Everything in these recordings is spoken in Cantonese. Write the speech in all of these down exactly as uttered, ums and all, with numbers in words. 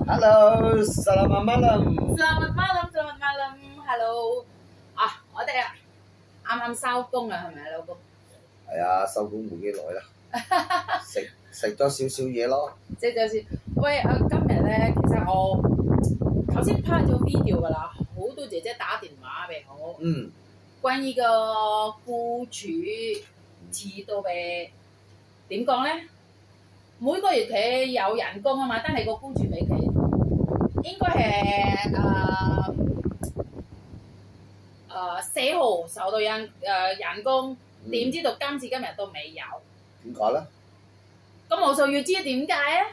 Hello, selamat malam. Selamat malam, selamat malam. Hello。啊，我哋啊，啱啱收工啊，係咪啊，老公？ 係啊，收工冇幾耐啦，食食咗少少嘢咯。 即係就先。喂，啊，今日咧，其實我頭先拍咗 video 㗎啦，好多姐姐打電話俾我， 嗯， 關於個僱主遲到嘅點講咧？每個月佢有人工啊嘛，但係個僱主俾佢應該係誒誒四號收到人誒、呃、人工，點知道今次今日都未有？ 點解咧？ 咁我就要知點解啊？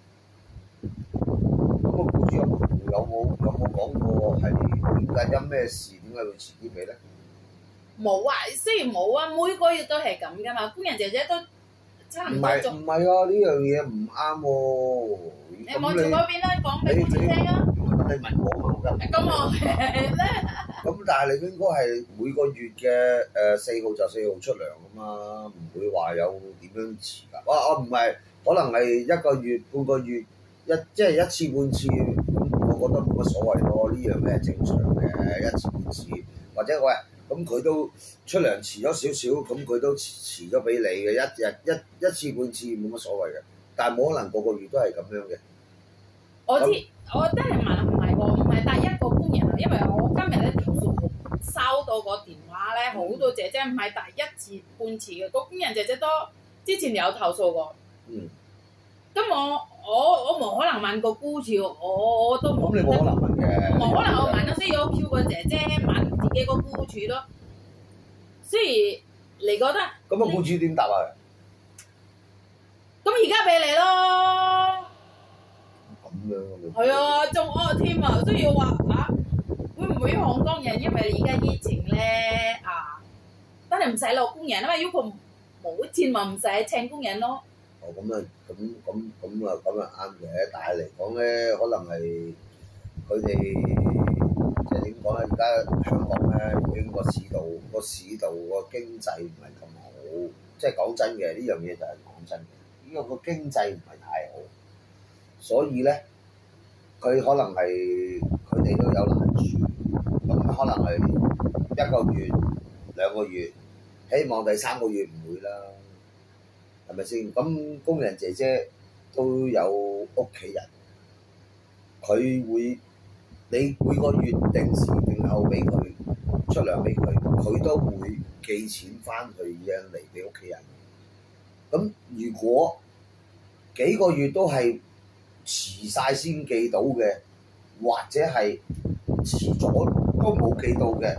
咁個僱主有有冇有冇講過係點解因咩事點解會遲啲俾咧？ 冇啊，雖然冇啊，每個月都係咁噶嘛，工人姐姐都差唔多做。 唔係唔係啊！呢樣嘢唔啱喎。 你望住嗰邊啦，講俾僱主聽啊！ 你問我嘛，我咁我咧， 咁但係你應該係每個月嘅誒四號就四號出糧啊嘛，唔會話有點樣遲㗎。哇！我唔係，可能係一個月半個月一即係一次半次，咁我覺得冇乜所謂咯。呢樣嘢係正常嘅，一次半次或者喂咁佢都出糧遲咗少少，咁佢都遲咗俾你嘅，一日一一次半次冇乜所謂嘅，但係冇可能個個月都係咁樣嘅。 我知，我真係問唔係喎，唔係第一個工人啊，因為我今日咧投訴收到個電話咧，好多姐姐唔係第一次半次嘅，個工人姐姐都之前有投訴過。 嗯。 咁我我我冇可能問個僱主，我我都冇。 咁你冇可能問嘅。 冇可能我問，所以我叫個姐姐問自己個僱主咯。所以你覺得？咁啊僱主點答啊？ 咁而家俾你咯。 咁樣係啊，仲惡添啊，所以我話啊，會唔會香港人因為而家疫情咧啊，真係唔使落工人啊嘛，如果冇錢咪唔使請工人咯。 哦，咁啊，咁咁咁啊，咁啊啱嘅，但係嚟講咧，可能係佢哋即係點講咧？而家香港咧已經個市道個市道個經濟唔係咁好，即係講真嘅，呢樣嘢就係講真嘅，呢個個經濟唔係太好，所以咧佢可能係佢哋都有難處，咁可能係一個月兩個月，希望第三個月唔會啦。係咪先？咁工人姐姐都有屋企人，佢會你每個月定時定候俾佢出糧俾佢，佢都會寄錢翻去印嚟俾屋企人。咁如果幾個月都係遲晒先寄到嘅，或者係遲咗都冇寄到嘅，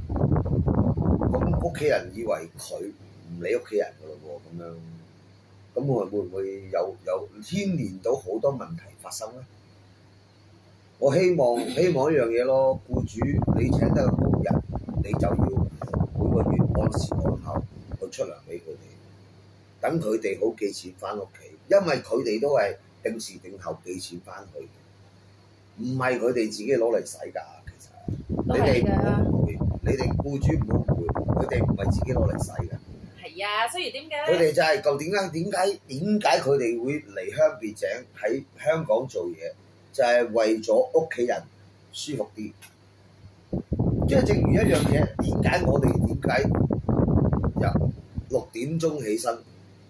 咁屋企人以為佢唔理屋企人㗎咯喎，咁樣。咁會會唔會有有牽連到好多問題發生咧？我希望希望一樣嘢咯，僱主你請得個工人，你就要每個月按時按候去出糧俾佢哋，等佢哋好寄錢翻屋企，因為佢哋都係定時定候寄錢翻去，唔係佢哋自己攞嚟使㗎。其實你哋唔好誤會，你哋僱主唔好誤會，佢哋唔係自己攞嚟使㗎。 係啊，所以點解佢哋就係究點解點解點解佢哋會離鄉別井喺香港做嘢，就係、是、為咗屋企人舒服啲。即係正如一樣嘢，點解我哋點解由六點鐘起身，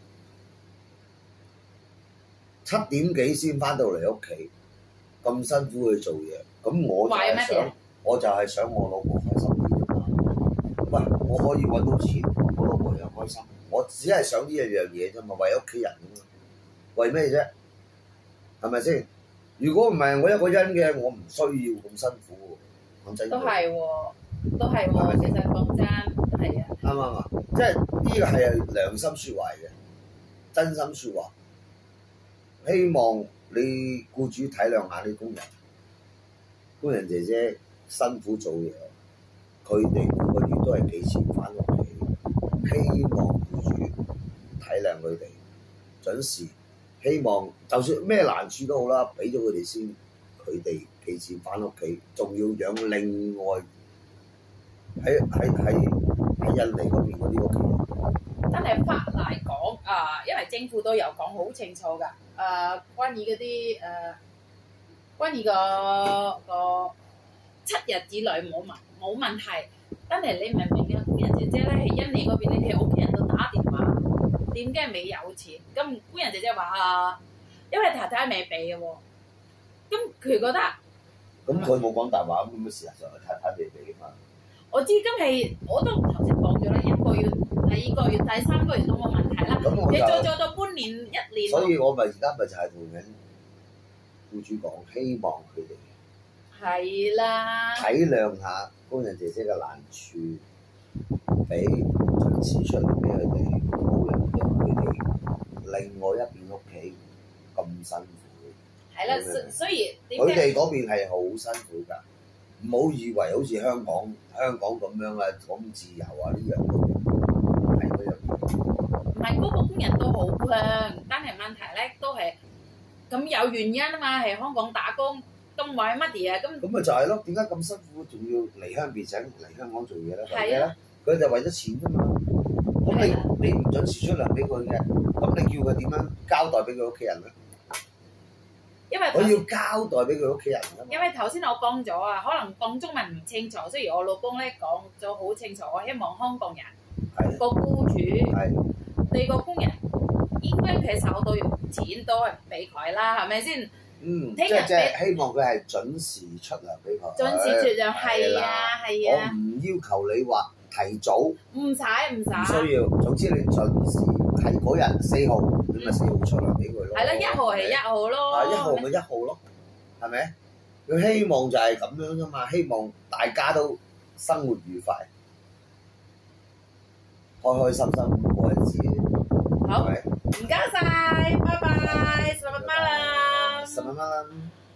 七點幾先翻到嚟屋企，咁辛苦去做嘢，咁我就係想，我就係想我老婆開心啲啫嘛。喂，我可以揾到錢。我老婆又開心，我只係想呢一樣嘢啫嘛，為屋企人啫嘛，為咩啫？係咪先？如果唔係我一個人嘅，我唔需要咁辛苦喎。講真， 都係喎，都係喎，其實講真係啊。 啱唔啱啊？即係呢個係良心説話嘅，真心説話。希望你僱主體諒下啲工人，工人姐姐辛苦做嘢，佢哋每個月都係寄錢翻屋企。希望僱主體諒佢哋，準時。希望就算咩難處都好啦，俾咗佢哋先，佢哋寄錢翻屋企，仲要養另外喺喺喺喺印尼嗰邊嗰啲屋企人。 真係法嚟講啊，因為政府都有講好清楚㗎。誒、呃，關於嗰啲誒關於個個七日之內冇問冇問題，但係你明唔明啊？工人姐姐咧喺印尼嗰邊咧，佢屋企人都打電話，點解未有錢？咁工人姐姐話啊，因為太太未俾嘅喎，咁佢覺得咁佢冇講大話，咁事實上係太太未俾嘛。 我知今係我都頭先講咗啦，一個月、第二個月、第三個月都冇問題啦。 咁我就你做做到半年、一年， 所以我咪而家咪就係同緊僱主講，希望佢哋係啦， 體諒下工人姐姐嘅難處，俾盡錢出嚟俾佢哋，唔好令到佢哋另外一邊屋企咁辛苦。 係啦，所所以點佢解哋嗰邊係好辛苦㗎，唔好以為好似香港香港咁樣啊，講自由啊呢樣嗰樣，係嗰樣。 唔係嗰個工人都好強，但係問題咧都係咁有原因啊嘛，係香港打工咁為乜嘢啊？咁咁咪就係咯，點解咁辛苦仲要離鄉別井嚟香港做嘢咧？為咩係啊咧？佢就為咗錢啫嘛。咁你係啊你唔準時出糧俾佢嘅，咁你叫佢點樣交代俾佢屋企人咧？ 因為頭我要交代俾佢屋企人㗎嘛。 因為頭先我講咗啊，可能講中文唔清楚，雖然我老公咧講咗好清楚，我希望香港人係個僱主係對個工人應該佢手到錢都係俾佢啦，係咪先？ 嗯，即聽日係即係希望佢係準時出糧俾佢。 準時出糧係啊係我啊， 唔要求你話提早，唔唔使唔使。 需要。總之你準時係嗰日四號，你咪四號出糧俾佢咯。 係啦，一號係一號咯。 啊，一號咪一號咯，係咪？佢希望就係咁樣啫嘛，希望大家都生活愉快，開開心心過日子， 好， 係咪？ 唔該晒，拜拜，十蚊啦。 十蚊蚊。